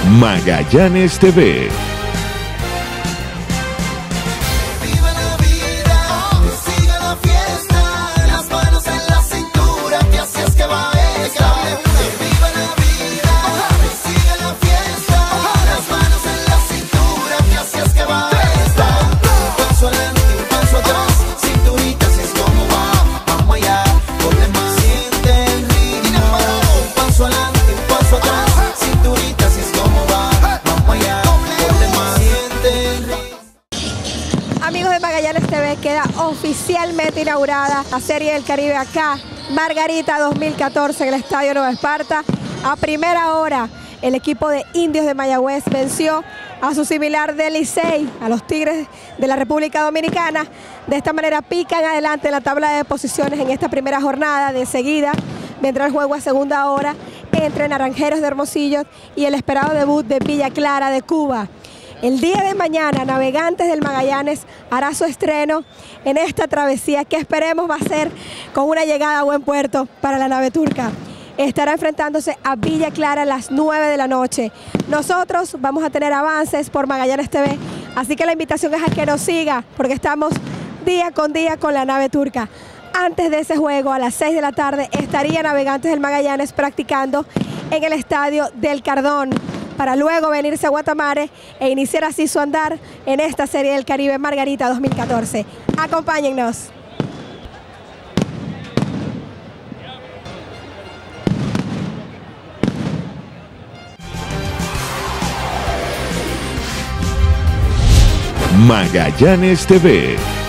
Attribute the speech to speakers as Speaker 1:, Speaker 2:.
Speaker 1: Magallanes TV.
Speaker 2: Amigos de Magallanes TV, queda oficialmente inaugurada la Serie del Caribe acá, Margarita 2014 en el Estadio Nueva Esparta. A primera hora, el equipo de Indios de Mayagüez venció a su similar del Licey, a los Tigres de la República Dominicana. De esta manera pican adelante en la tabla de posiciones en esta primera jornada. De seguida vendrá el juego a segunda hora entre Naranjeros de Hermosillo y el esperado debut de Villa Clara de Cuba. El día de mañana, Navegantes del Magallanes hará su estreno en esta travesía que esperemos va a ser con una llegada a buen puerto para la nave turca. Estará enfrentándose a Villa Clara a las 9 de la noche. Nosotros vamos a tener avances por Magallanes TV, así que la invitación es a que nos siga, porque estamos día con la nave turca. Antes de ese juego, a las 6 de la tarde, estaría Navegantes del Magallanes practicando en el Estadio del Cardón, para luego venirse a Guatamare e iniciar así su andar en esta Serie del Caribe Margarita 2014. Acompáñennos.
Speaker 1: Magallanes TV.